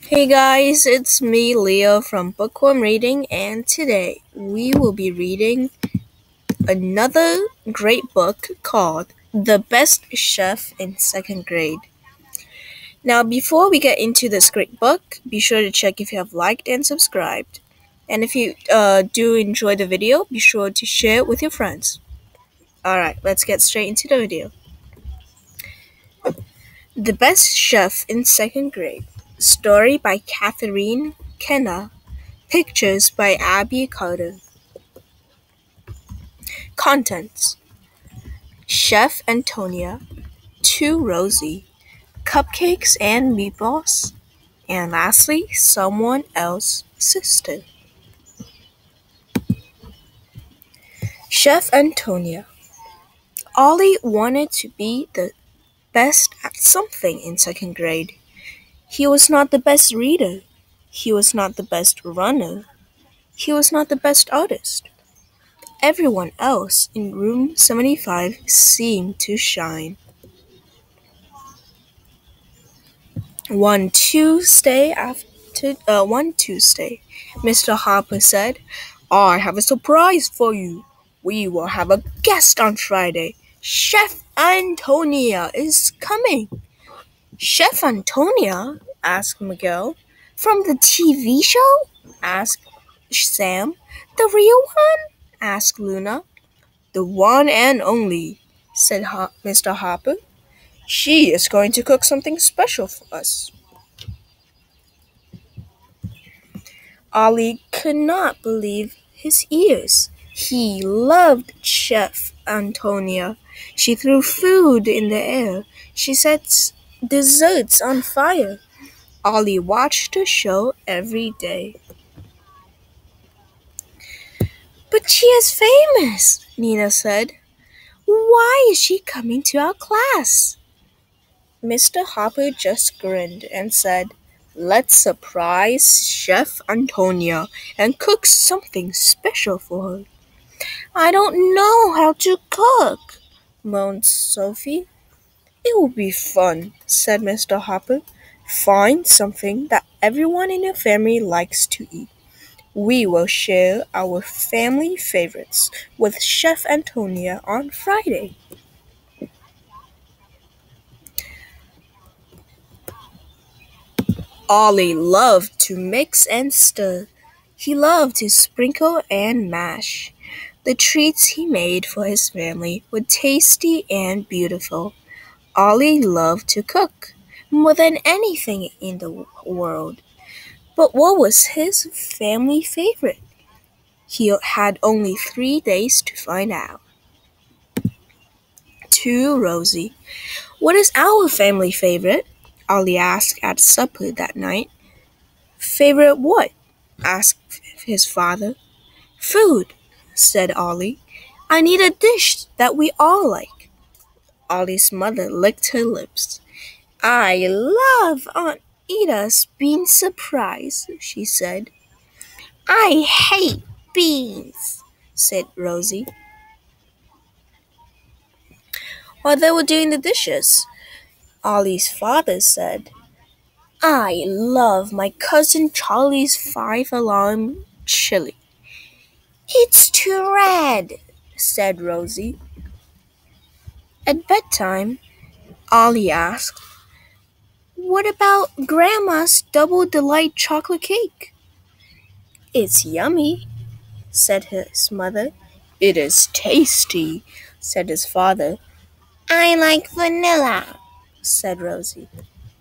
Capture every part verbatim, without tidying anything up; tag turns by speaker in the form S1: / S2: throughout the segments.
S1: Hey guys, it's me, Leo from Bookworm Reading, and today we will be reading another great book called The Best Chef in Second Grade. Now, before we get into this great book, be sure to check if you have liked and subscribed. And if you uh, do enjoy the video, be sure to share it with your friends. Alright, let's get straight into the video. The Best Chef in Second Grade. Story by Katharine, Kenah. Pictures by Abby Carter. Contents: Chef Antonia, two Rosie, cupcakes and meatballs, and lastly, someone else's sister. Chef Antonia. Ollie wanted to be the best at something in second grade. He was not the best reader. He was not the best runner. He was not the best artist. Everyone else in room seventy-five seemed to shine. One Tuesday after uh, one Tuesday, Mister Harper said, "I have a surprise for you. We will have a guest on Friday. Chef Antonia is coming." "Chef Antonia?" asked Miguel. "From the T V show?" asked Sam. "The real one?" asked Luna. "The one and only," said Ho- Mister Harper. "She is going to cook something special for us." Ollie could not believe his ears. He loved Chef Antonia. She threw food in the air. She set desserts on fire. Ollie watched the show every day. "But she is famous," Nina said. "Why is she coming to our class?" Mister Harper just grinned and said, "Let's surprise Chef Antonia and cook something special for her." "I don't know how to cook," moaned Sophie. "It will be fun," said Mister Harper. "Find something that everyone in your family likes to eat. We will share our family favorites with Chef Antonia on Friday." Ollie loved to mix and stir. He loved to sprinkle and mash. The treats he made for his family were tasty and beautiful. Ollie loved to cook more than anything in the world. But what was his family favorite? He had only three days to find out. To Rosie. "What is our family favorite?" Ollie asked at supper that night. "Favorite what?" asked his father. "Food," said Ollie. "I need a dish that we all like." Ollie's mother licked her lips. "I love Aunt Ida's bean surprise," she said. "I hate beans," said Rosie. While they were doing the dishes, Ollie's father said, "I love my cousin Charlie's five-alarm chili." "It's too red," said Rosie. At bedtime, Ollie asked, "What about Grandma's Double Delight chocolate cake?" "It's yummy," said his mother. "It is tasty," said his father. "I like vanilla," said Rosie.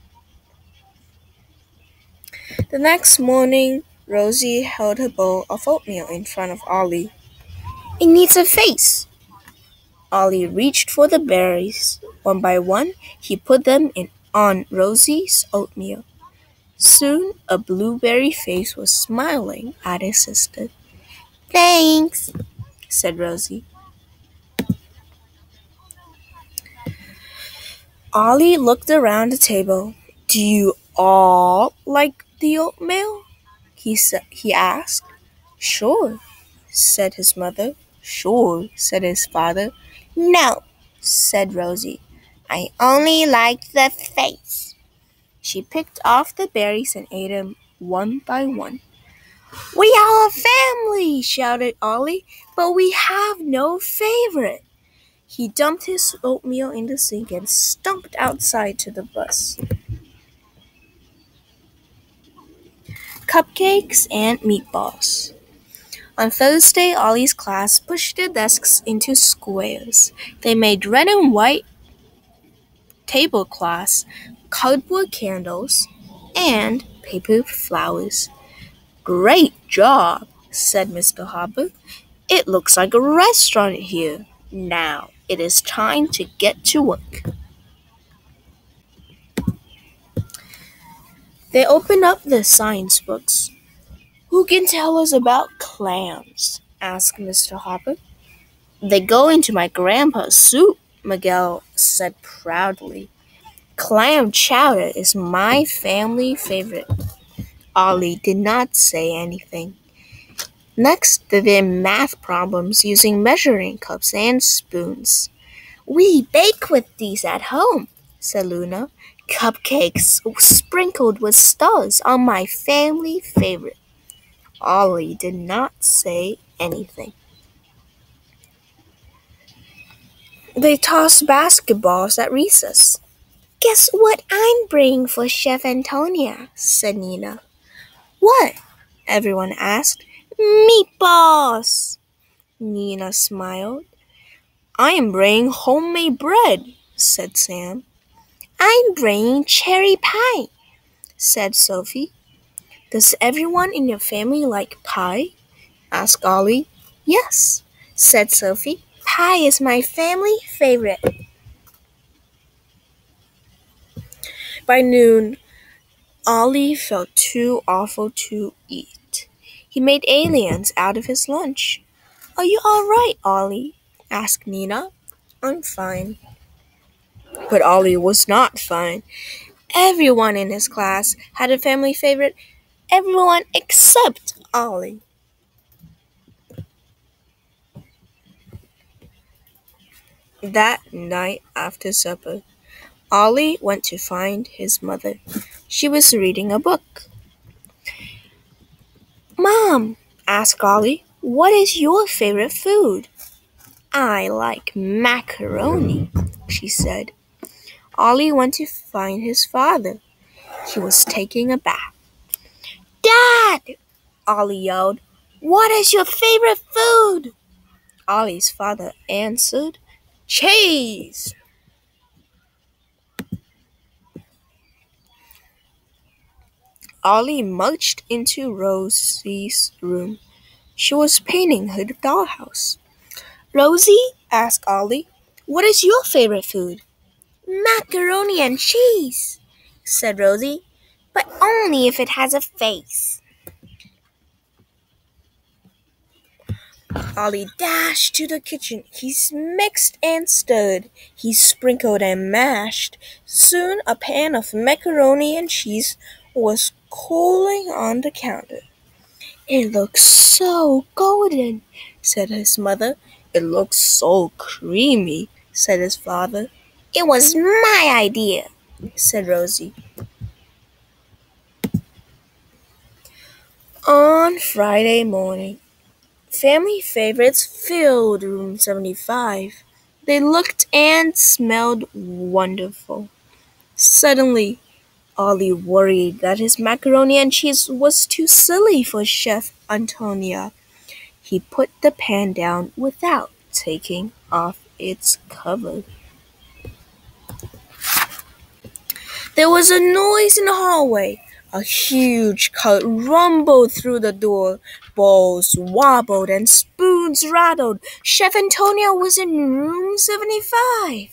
S1: The next morning, Rosie held her bowl of oatmeal in front of Ollie. "It needs a face." Ollie reached for the berries. One by one, he put them in on Rosie's oatmeal. Soon, a blueberry face was smiling at his sister. "Thanks," said Rosie. Ollie looked around the table. "Do you all like the oatmeal?" He sa- he asked. "Sure," said his mother. "Sure," said his father. "No," said Rosie. "I only like the face." She picked off the berries and ate them one by one. "We are a family," shouted Ollie, "but we have no favorite." He dumped his oatmeal in the sink and stumped outside to the bus. Cupcakes and meatballs. On Thursday, Ollie's class pushed their desks into squares. They made red and white tablecloths, cardboard candles, and paper flowers. "Great job," said Mister Harper. "It looks like a restaurant here. Now it is time to get to work." They opened up the science books. "Who can tell us about clams?" asked Mister Harper. "They go into my grandpa's soup," Miguel said proudly. "Clam chowder is my family favorite." Ollie did not say anything. Next, they did math problems using measuring cups and spoons. "We bake with these at home," said Luna. "Cupcakes sprinkled with stars are my family favorite." Ollie did not say anything. They tossed basketballs at recess. "Guess what I'm bringing for Chef Antonia," said Nina. "What?" everyone asked. "Meatballs." Nina smiled. "I am bringing homemade bread," said Sam. "I'm bringing cherry pie," said Sophie. "Does everyone in your family like pie?" asked Ollie. "Yes," said Sophie. "Pie is my family favorite." By noon, Ollie felt too awful to eat. He made aliens out of his lunch. "Are you all right, Ollie?" asked Nina. "I'm fine." But Ollie was not fine. Everyone in his class had a family favorite. Everyone except Ollie. That night after supper, Ollie went to find his mother. She was reading a book. "Mom," asked Ollie, "what is your favorite food?" "I like macaroni," she said. Ollie went to find his father. He was taking a bath. "Dad!" Ollie yelled. "What is your favorite food?" Ollie's father answered, "Cheese!" Ollie marched into Rosie's room. She was painting her dollhouse. "Rosie," asked Ollie, "what is your favorite food?" "Macaroni and cheese," said Rosie, "but only if it has a face." Ollie dashed to the kitchen. He mixed and stirred. He sprinkled and mashed. Soon a pan of macaroni and cheese was cooling on the counter. "It looks so golden," said his mother. "It looks so creamy," said his father. "It was my idea," said Rosie. On Friday morning, family favorites filled room seventy-five. They looked and smelled wonderful. Suddenly, Ollie worried that his macaroni and cheese was too silly for Chef Antonia. He put the pan down without taking off its cover. There was a noise in the hallway. A huge cart rumbled through the door. Bowls wobbled and spoons rattled. Chef Antonia was in room seventy-five.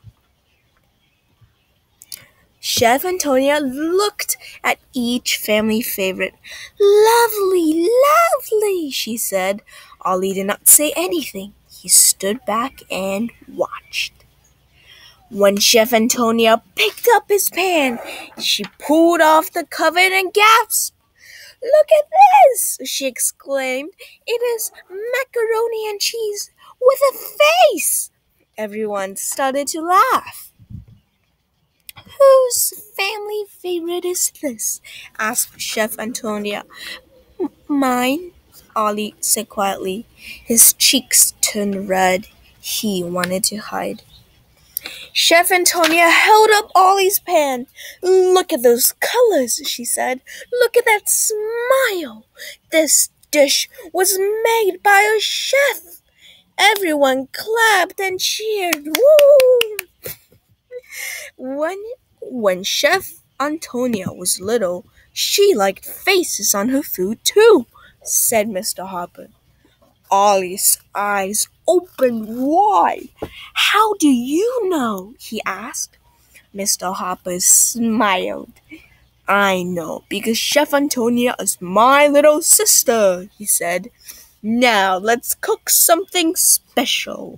S1: Chef Antonia looked at each family favorite. "Lovely, lovely," she said. Ollie did not say anything. He stood back and watched. When Chef Antonia picked up his pan, she pulled off the cover and gasped. "Look at this!" she exclaimed. "It is macaroni and cheese with a face!" Everyone started to laugh. Whose family favorite is this? Asked Chef Antonia. Mine, Ollie said quietly. His cheeks turned red. He wanted to hide. Chef Antonia held up Ollie's pan. Look at those colors, she said. Look at that smile. This dish was made by a chef. Everyone clapped and cheered. Woo! When, when Chef Antonia was little, she liked faces on her food too, said Mister Harper. Ollie's eyes opened wide. How do you know? He asked. Mister Harper smiled. I know, because Chef Antonia is my little sister, he said. Now let's cook something special.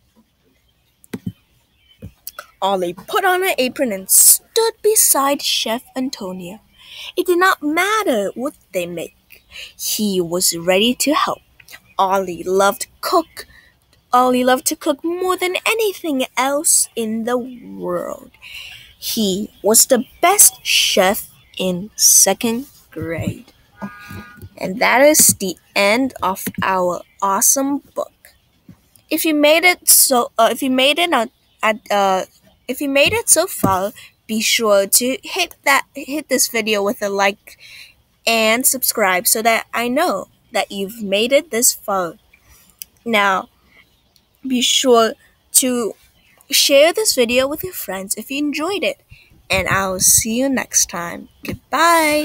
S1: Ollie put on her apron and stood beside Chef Antonia. It did not matter what they made. He was ready to help. Ollie loved cook. Ollie loved to cook more than anything else in the world. He was the best chef in second grade. And that is the end of our awesome book. If you made it so, uh, if you made it at, at uh, if you made it so far, be sure to hit that hit this video with a like and subscribe so that I know that you've made it this far. Now, be sure to share this video with your friends if you enjoyed it, and I'll see you next time. Goodbye.